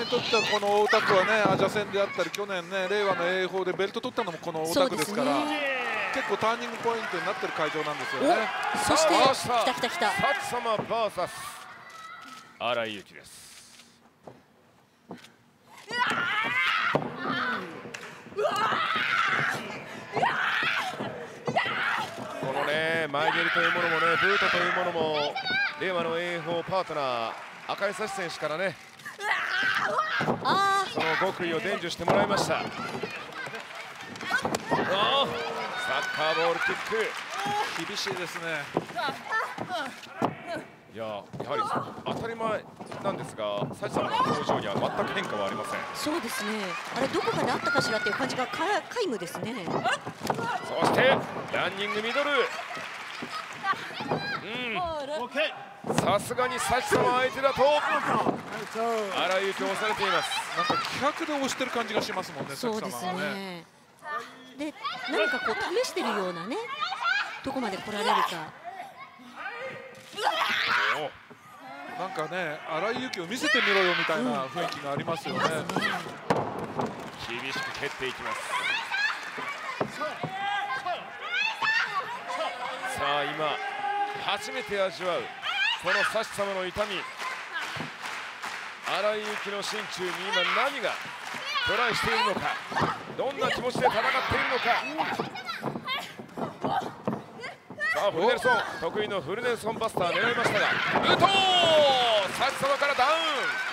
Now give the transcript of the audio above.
にとってはこの大田区はね、アジア戦であったり去年ね、令和の英邦でベルト取ったのもこの大田区ですから、結構ターニングポイントになってる会場なんですよね。 そして来た来た来た、 幸様 VS 新井由紀です。このね、前蹴りというものもね、ブートというものも令和の英邦パートナー赤井幸選手からね、その極意を伝授してもらいました。サッカーボールキック、 厳しいですね。 いや、やはり当たり前なんですが、幸様の表情には全く変化はありません。 そうですね、あれどこかであったかしらっていう感じが皆無ですね。 そしてランニングミドル、さすがに幸様相手だと新井由紀を押されています。 なんか気迫で押してる感じがしますもんね。 そうですね。で、何かこう試してるようなね、どこまで来られるか。 なんかね、新井由紀を見せてみろよみたいな雰囲気がありますよね。 厳しく蹴っていきます。さあ今初めて味わうこの幸様の痛み、新井由紀の心中に今何がトライしているのか、どんな気持ちで戦っているのか。さあフルネルソン、得意のフルネルソンバスター狙いましたが、武藤幸様からダウン。